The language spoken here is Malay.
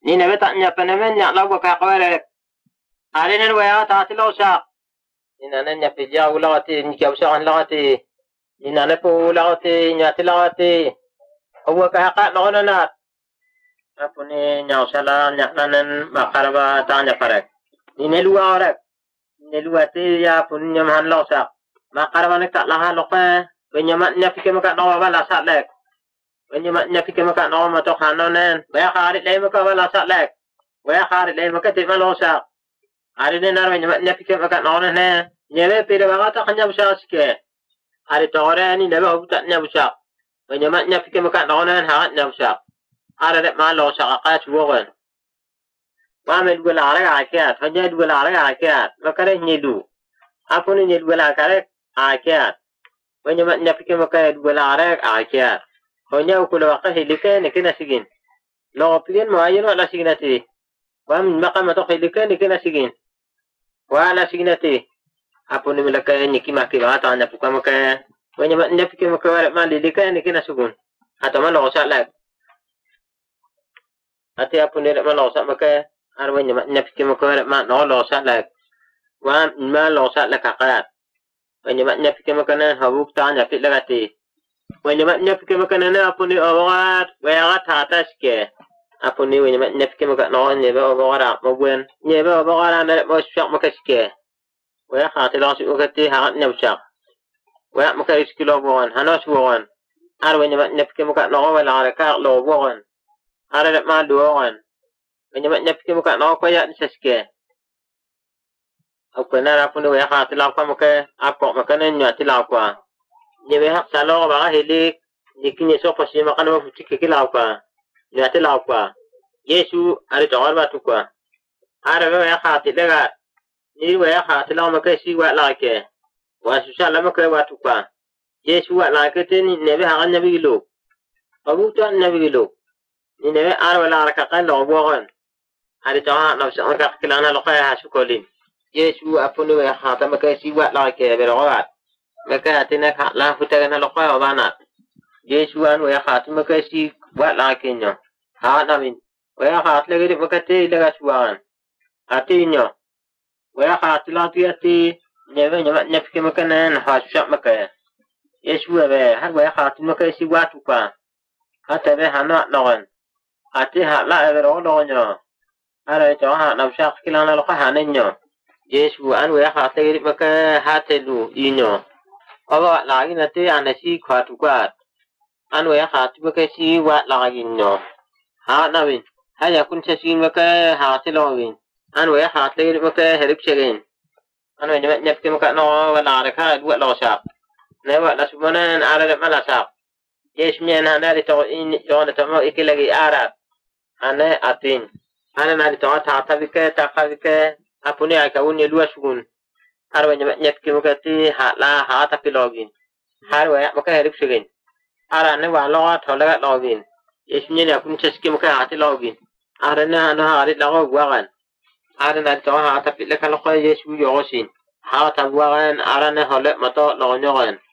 ni ne beta nya penemen nya lagu ka kwere ari ne wa ta ti lo sa ni na nya pe ja ula ti ni ka sa la ti ni na ne po la ti nya ti la ti o ka no na apune nya sala nya nanen makaraba ta nya parek ni ne luwa orek ni luwa ti ya pun nya man lo sa makaraba ne ka la ha lo pa benyamat nya pike maka no ba la sa lek benyamat nya pike maka no ma to khanonen ba kharit le maka ba la sa lek wa kharit le maka ti ma lo sa ari ne nar benyamat nya pike maka no ne nyebe pire ba ta khanya busa ske ari to ore ni ne ba hu ta nya busa benyamat nya pike maka no ne ha nya busa ara de ma lo sa ka chu wogan wa me du la ra ka thanya du la ra ka maka re ni du apune ni du la ka re a ka benyamat nya pike maka du la ra a ka honya ku lo ka hilike ne kina sigin lo piden mo ayino la signati wa min maqama to hilike ne kina sigin wa la signati apune mi la ka ni kima ki ba ta nya puka maka benyamat nya pike maka wa ma hilike ne kina sugun atama lo sa la ati apune ma lo sa maka ar benyamat nya pike maka wa ma no lo sa la wa ma lo sa la ka ka benyamat nya pike maka na habuk ta nya pik la ti benyamat nya pike maka na apune awat wa ya ta ta ske apune benyamat nya pike maka no ne ba awara mo buen ne ba awara na mo shak maka ske wa ya khati la su maka ti ha nya shak wa maka iskilo bon hanas bon ar benyamat nya pike maka no wa la ka lo bon ar ma do bon benyamat nya pike maka no ko ya ske apune na apune wa ya khati la ko maka apok maka ne nya ti la kwa nyebe hak salo ba helik dikinye so pasi makan ma futi ke la kwa nyate la kwa yesu ari to arba tu kwa ara ba ya khati daga ni wa ya khati la maka si wa la ke wa su sala maka wa tu kwa yesu wa la ke te ni nebe ha nabi lo abu to nabi lo ni nebe ara wala ka ka lo bo gon ari to ha na sa ka kilana lo ka ha su kolin yesu apunu wa khata maka si wa la ke be ro wa maka atina ka la futa na lo kwa bana yesu an wa khat maka si wa la kenyo ha na min wa khat le ge maka te le ga suan atinyo wa khat la ti ati ne ve nya pike maka na ha sha maka yesu wa ha wa khat maka si wa tu pa ata be hana noan ati ha la e ro lo nyo ara to ha na sha kilana lo ka hanenyo yesu an wa khat le ge maka ha te lu inyo aba lagi nate anasi khatu kwat anwe ha tu ke si wa lagi no ha na win ha ya kun se si maka ha te lo win anwe ha te maka herip chegen anwe nyap ke maka no wala ra kha wa lo sa ne wa la subhanan ala la mala sa yes men ha na to in to na to mo ikilagi ara ana atin ana na to ta ta ke ta kha ke apune ka un ye luas gun har wa nyap ke maka ti ha la ha ta pilogin har wa maka herip chegen ara ne wa lo tho la login isni ne kun cheski maka ha ti login ara ne ana ha ri la go gan ara na to ha ta pil ka lo ko yesu yo sin ha ta wa gan ara ne hole ma to lo nyo gan